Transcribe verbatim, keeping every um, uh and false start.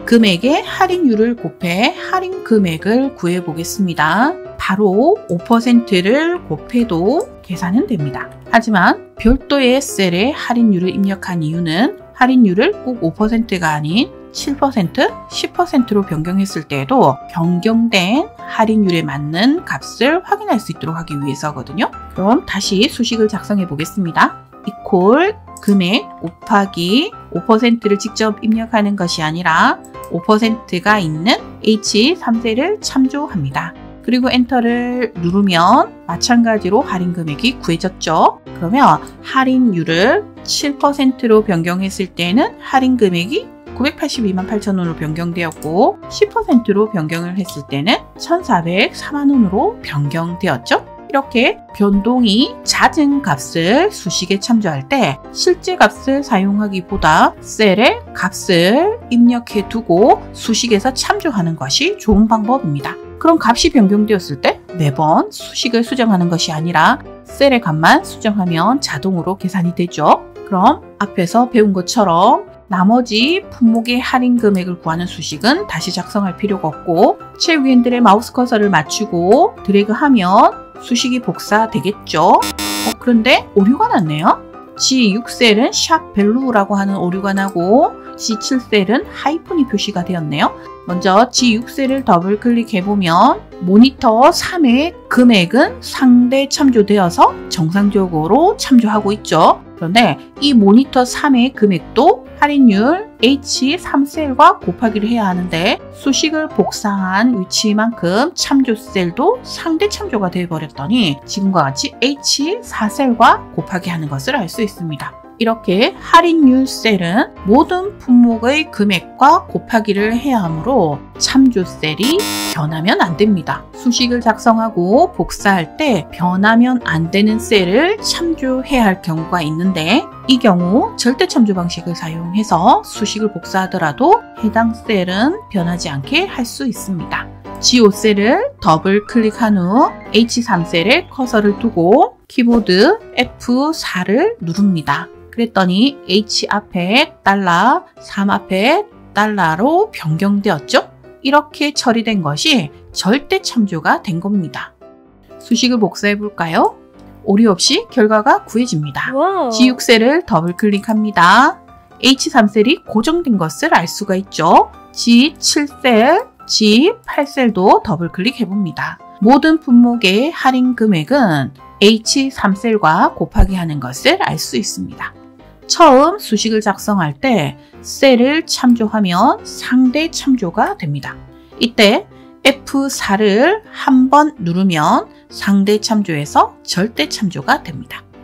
금액의 할인율을 곱해 할인 금액을 구해 보겠습니다. 바로 오 퍼센트를 곱해도 계산은 됩니다. 하지만 별도의 셀에 할인율을 입력한 이유는 할인율을 꼭 오 퍼센트가 아닌 칠 퍼센트, 십 퍼센트로 변경했을 때에도 변경된 할인율에 맞는 값을 확인할 수 있도록 하기 위해서거든요. 그럼 다시 수식을 작성해 보겠습니다. 이퀄 금액 곱하기 오 퍼센트를 직접 입력하는 것이 아니라 오 퍼센트가 있는 에이치 삼 셀을 참조합니다. 그리고 엔터를 누르면 마찬가지로 할인 금액이 구해졌죠. 그러면 할인율을 칠 퍼센트로 변경했을 때는 할인 금액이 구백팔십이만 팔천 원으로 변경되었고 십 퍼센트로 변경을 했을 때는 천사백사만 원으로 변경되었죠. 이렇게 변동이 잦은 값을 수식에 참조할 때 실제 값을 사용하기보다 셀에 값을 입력해 두고 수식에서 참조하는 것이 좋은 방법입니다. 그럼 값이 변경되었을 때 매번 수식을 수정하는 것이 아니라 셀의 값만 수정하면 자동으로 계산이 되죠. 그럼 앞에서 배운 것처럼 나머지 품목의 할인 금액을 구하는 수식은 다시 작성할 필요가 없고 최 위엔들의 마우스 커서를 맞추고 드래그하면 수식이 복사되겠죠. 어, 그런데 오류가 났네요. 지 육 셀은 샵 밸류라고 하는 오류가 나고 지 칠 셀은 하이픈이 표시가 되었네요. 먼저 지 육 셀을 더블 클릭해보면 모니터 삼의 금액은 상대 참조되어서 정상적으로 참조하고 있죠. 그런데 이 모니터 삼의 금액도 할인율 에이치 삼 셀과 곱하기를 해야 하는데 수식을 복사한 위치만큼 참조 셀도 상대 참조가 되어버렸더니 지금과 같이 에이치 사 셀과 곱하기 하는 것을 알 수 있습니다. 이렇게 할인율 셀은 모든 품목의 금액과 곱하기를 해야 하므로 참조 셀이 변하면 안 됩니다. 수식을 작성하고 복사할 때 변하면 안 되는 셀을 참조해야 할 경우가 있는데 이 경우 절대 참조 방식을 사용해서 수식을 복사하더라도 해당 셀은 변하지 않게 할 수 있습니다. 지 오 셀을 더블 클릭한 후 에이치 삼 셀에 커서를 두고 키보드 에프 사를 누릅니다. 그랬더니 H 앞에 달러, 삼 앞에 달러로 변경되었죠? 이렇게 처리된 것이 절대 참조가 된 겁니다. 수식을 복사해 볼까요? 오류 없이 결과가 구해집니다. 와우. 지 육 셀을 더블 클릭합니다. 에이치 삼 셀이 고정된 것을 알 수가 있죠. 지 칠 셀, 지 팔 셀도 더블 클릭해 봅니다. 모든 품목의 할인 금액은 에이치 삼 셀과 곱하기 하는 것을 알 수 있습니다. 처음 수식을 작성할 때 셀을 참조하면 상대 참조가 됩니다. 이때 에프 사를 한 번 누르면 상대 참조에서 절대 참조가 됩니다.